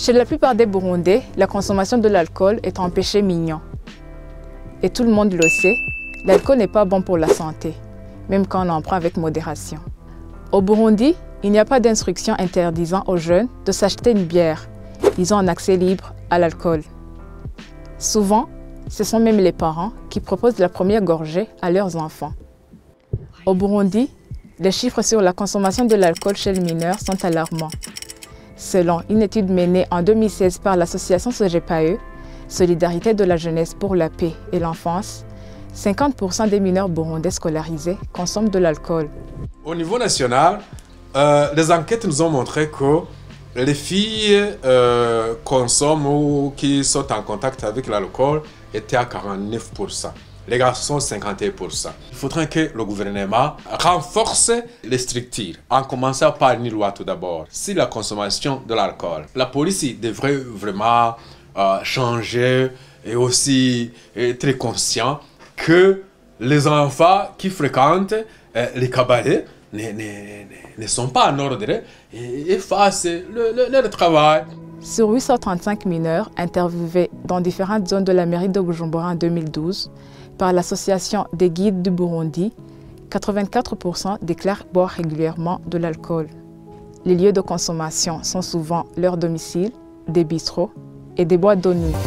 Chez la plupart des Burundais, la consommation de l'alcool est un péché mignon. Et tout le monde le sait, l'alcool n'est pas bon pour la santé, même quand on en prend avec modération. Au Burundi, il n'y a pas d'instruction interdisant aux jeunes de s'acheter une bière. Ils ont un accès libre à l'alcool. Souvent, ce sont même les parents qui proposent la première gorgée à leurs enfants. Au Burundi, les chiffres sur la consommation de l'alcool chez les mineurs sont alarmants. Selon une étude menée en 2016 par l'association SOGEPAE, Solidarité de la jeunesse pour la paix et l'enfance, 50% des mineurs burundais scolarisés consomment de l'alcool. Au niveau national, les enquêtes nous ont montré que les filles consomment ou qui sont en contact avec l'alcool étaient à 49%. Les garçons, 51%. Il faudrait que le gouvernement renforce les structures, en commençant par une loi tout d'abord. Si la consommation de l'alcool, la police devrait vraiment changer et aussi être très conscient que les enfants qui fréquentent les cabarets ne sont pas en ordre et fassent leur travail. Sur 835 mineurs interviewés dans différentes zones de la mairie de Bujumbura en 2012, par l'association des guides du Burundi, 84% déclarent boire régulièrement de l'alcool. Les lieux de consommation sont souvent leur domicile, des bistrots et des boîtes de nuit.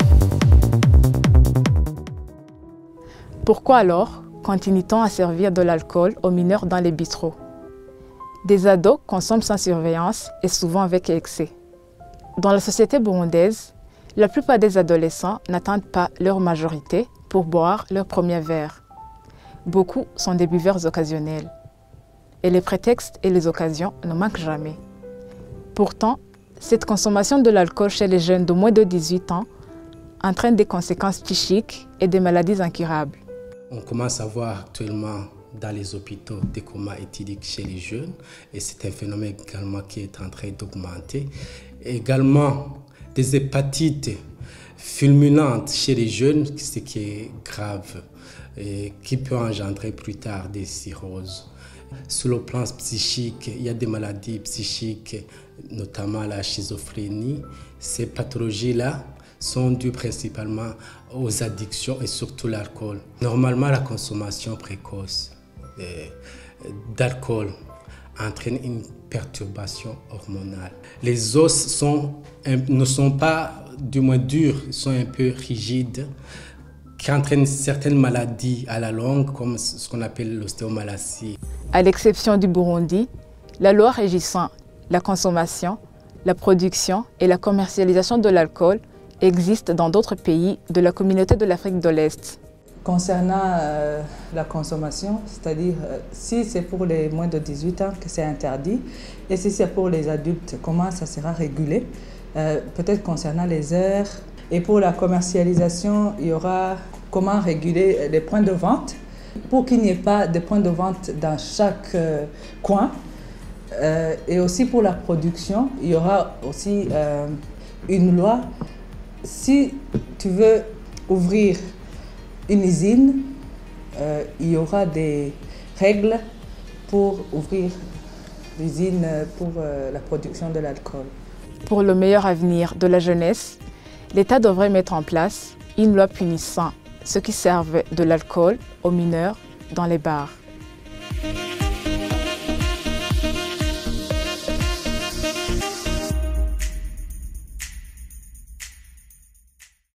Pourquoi alors continue-t-on à servir de l'alcool aux mineurs dans les bistrots? Des ados consomment sans surveillance et souvent avec excès. Dans la société burundaise, la plupart des adolescents n'attendent pas leur majorité pour boire leur premier verre. Beaucoup sont des buveurs occasionnels. Et les prétextes et les occasions ne manquent jamais. Pourtant, cette consommation de l'alcool chez les jeunes de moins de 18 ans entraîne des conséquences psychiques et des maladies incurables. On commence à voir actuellement dans les hôpitaux des comas éthyliques chez les jeunes et c'est un phénomène également qui est en train d'augmenter. Également des hépatites fulminantes chez les jeunes, ce qui est grave et qui peut engendrer plus tard des cirrhoses. Sur le plan psychique, il y a des maladies psychiques, notamment la schizophrénie. Ces pathologies-là sont dues principalement aux addictions et surtout l'alcool. Normalement, la consommation précoce d'alcool entraîne une perturbation hormonale. Les os ne sont pas du moins durs, ils sont un peu rigides, qui entraînent certaines maladies à la longue, comme ce qu'on appelle l'ostéomalacie. À l'exception du Burundi, la loi régissant la consommation, la production et la commercialisation de l'alcool existe dans d'autres pays de la communauté de l'Afrique de l'Est. Concernant la consommation, c'est-à-dire si c'est pour les moins de 18 ans que c'est interdit et si c'est pour les adultes, comment ça sera régulé? Peut-être concernant les heures. Et pour la commercialisation, il y aura comment réguler les points de vente pour qu'il n'y ait pas de points de vente dans chaque coin. Et aussi pour la production, il y aura aussi une loi. Si tu veux ouvrir une usine, il y aura des règles pour ouvrir l'usine pour la production de l'alcool. Pour le meilleur avenir de la jeunesse, l'État devrait mettre en place une loi punissant ceux qui servent de l'alcool aux mineurs dans les bars.